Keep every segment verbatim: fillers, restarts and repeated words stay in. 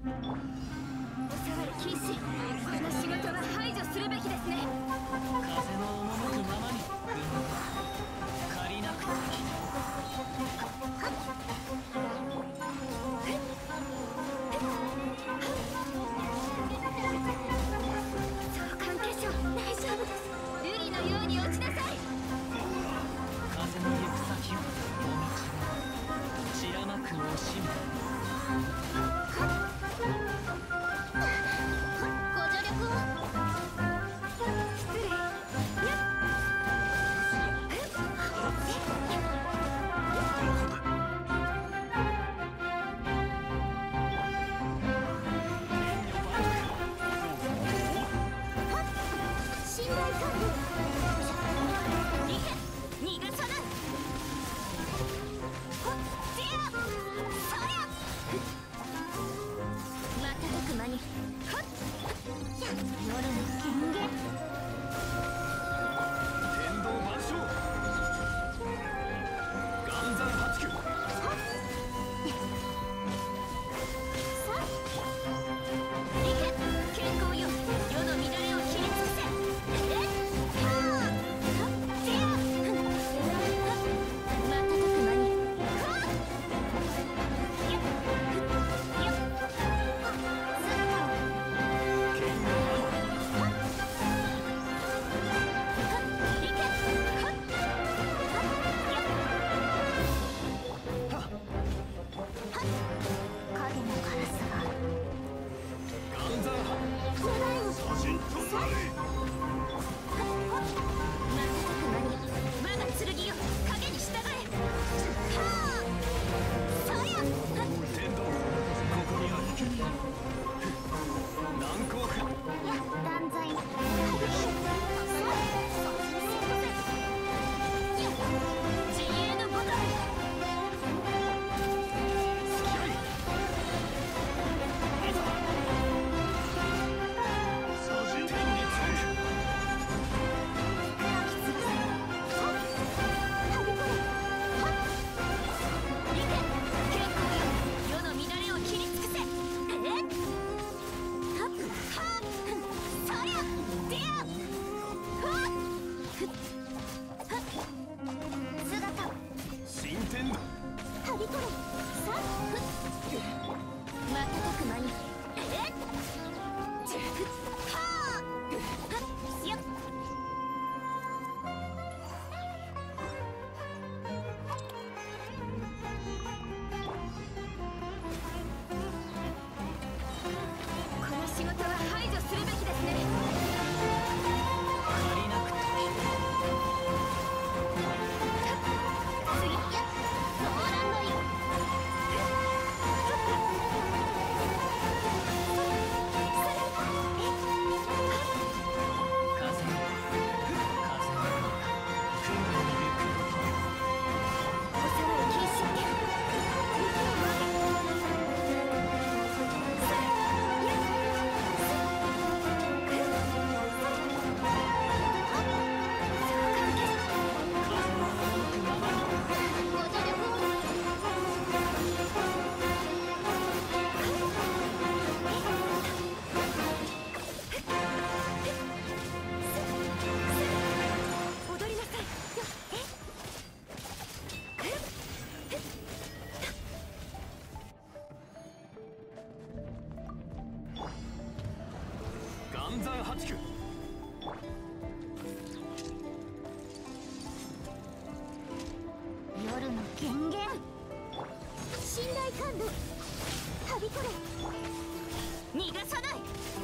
触り禁止。この仕事は排除するべきですね。 風の赴くままに借りなくてそう関係者大丈夫です。瑠璃のように落ちなさい。 風の行く先をもみち散らまく惜しみ。 ご助力を。失礼。信頼感度。逃げ逃がさない。ほっせやそりゃ瞬く間にほっや夜の権限。 天道万象岩山八九。 さあ行け健康よ。世の乱れを切り尽くせ。えっはあほっせやふんはっ瞬く間にはっやっふっやっ姿をはっ行けはっはっやっはっ影のカラスが岩山八願いを写真となれ。 瞬く間に我が剣よ影に従え。はあそりゃ天道ここにありけり難攻不や断罪の自衛のごとく付き合いいざ写真天に続く。 世の乱れを切り尽くせ。えっはっはっそりゃでやはっふっはっ姿を新天道はびこれさっふっ瞬く間にえっじゃふっはあはっやっこの仕事は排除するべきですね。 借りなくて次やっソーランの意。 風風雲に行くおさわり禁止。息を待て。さあやっそう関係風の赴くままにご助力を。踊りなさいよ。えっ岩山八九。 夜の権限。信頼感度はびこれ逃がさない。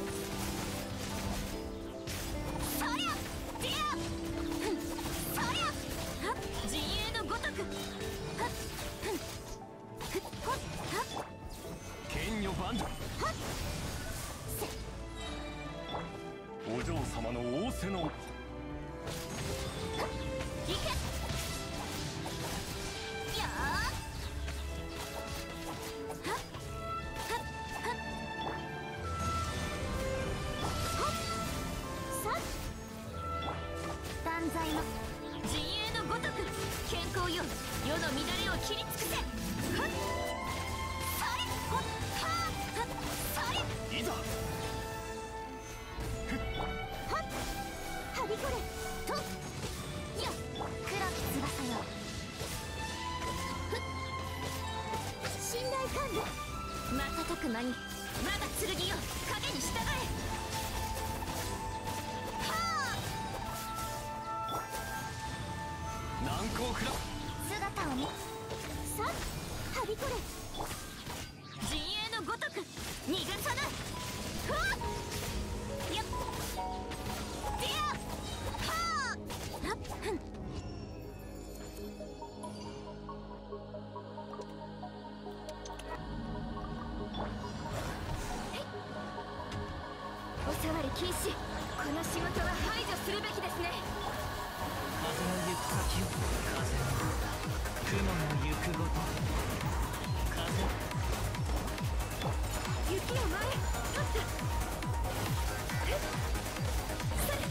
そりゃでやふんそりゃはっ自衛のごとくはっふんふっほっはっ剣女万丈はっせお嬢様の仰せのいけやーはっはっはっはっさっ断罪の自衛のごとく健康よ。世の乱れを切り尽くせ。はっそれほっはーはっ瞬く間に我が剣よ影に従え。はあ難攻不落。 姿を見さあはびこれ。陣営のごとく逃がさぬ。ふわっやっでやはあはっふん。お触り禁止。この仕事は排除するべきですね。 風の行く先を風の雲の行くごと風。 雪を前へ立ったえっされ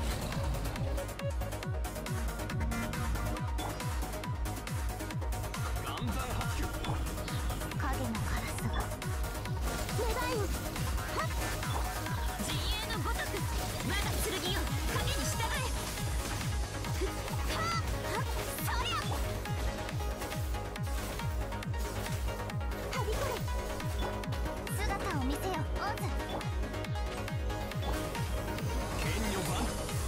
岩山八九。 影のカラスが願いをはっ陣営のごとく我が剣よ影に従え。ふっはっはっそりゃはびこれ。姿を見せよオーズ。 剣女番。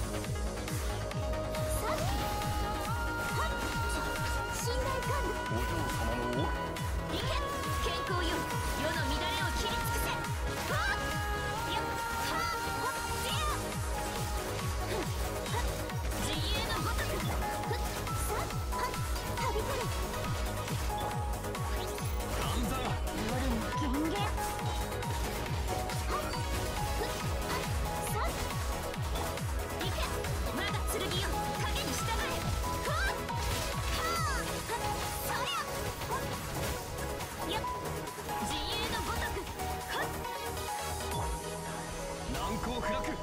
さっはっ信頼感度。 お嬢様の王。 いけ健康よ世の乱れを切り尽くせ。はっやっはっはっせやふっはっ陣営のごとくふっさっはっはびこれ。 岩山。 夜の権限はっふっはっさっいけ我が剣よ影に従え。ふわっはあはっそりゃはっやっ陣営のごとくはっ難攻不落。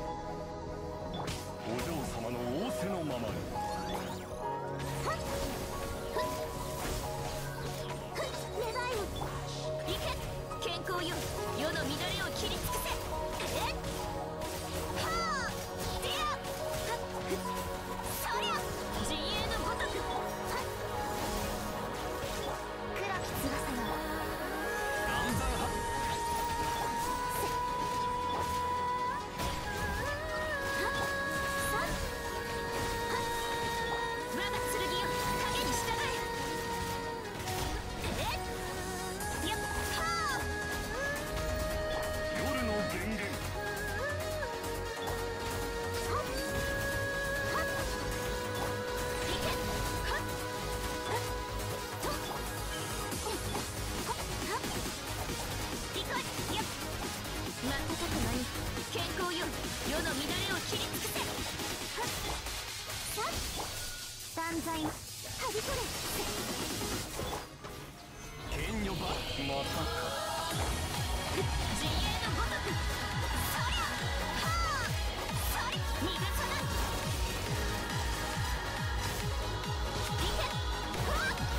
お嬢様の仰せのままに。 はっふっふっ願いをいけ健康よ世の乱れを切り尽くせ。えっはあでやはっふっそりゃ陣営のごとくはっ黒き翼よ岩山八。 さっはっ我が剣よ影に従え。えっやっはあ夜の源源。 はっはっいけはっはっとはっはっいこいやっ瞬く間に健康よ世の乱れを切り尽くせ。はっさっ断罪はびこれ。 剣女番。またか。 陣営のごとくそりゃはあそり逃がさない。いけはっ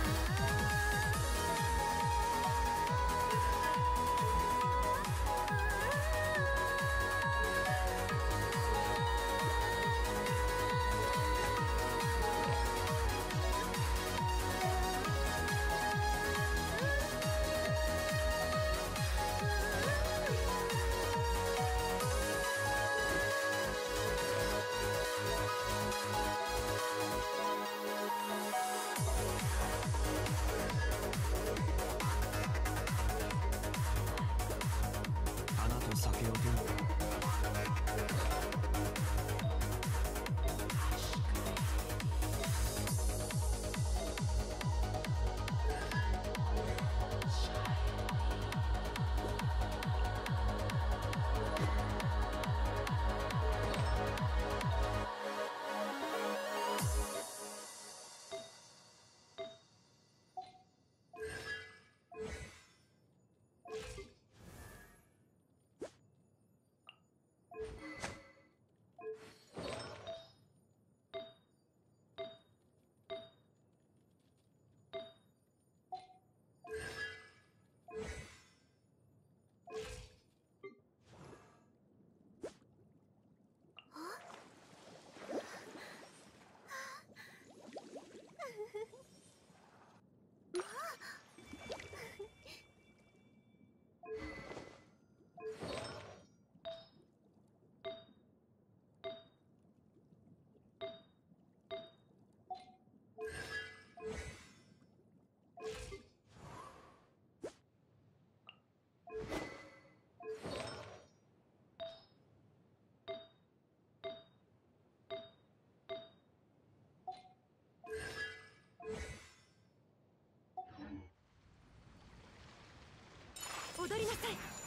は戻りなさい。